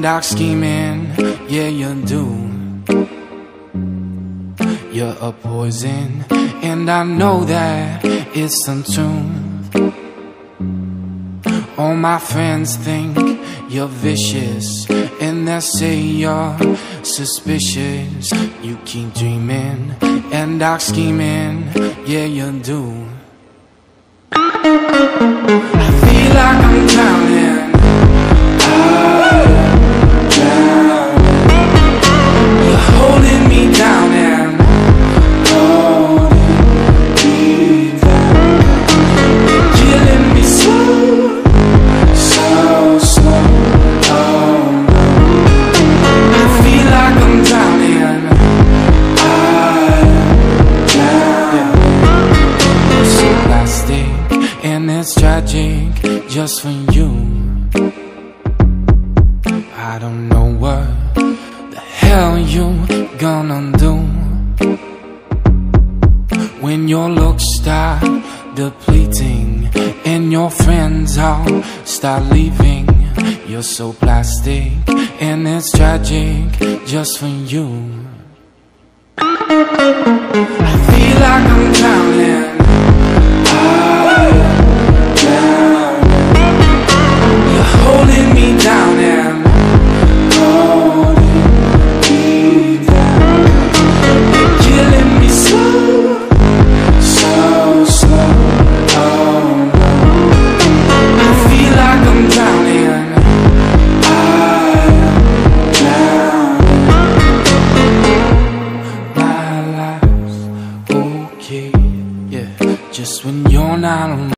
dark scheming, yeah you do. You're a poison, and I know that it's untrue. All my friends think you're vicious, and they say you're suspicious. You keep dreaming and dark scheming, yeah you do. I feel like I'm drowning. You're holding me down and you're killing me slow. I feel like I'm drowning. You're so plastic, and it's tragic just for you. I don't know what the hell you gonna do when your looks start depleting and your friends all start leaving. You're so plastic, and it's tragic just for you. I feel like I'm drowning. You're holding me down and you're killing me slow. I feel like I'm drowning. My life's okay, yeah, just when you're not around.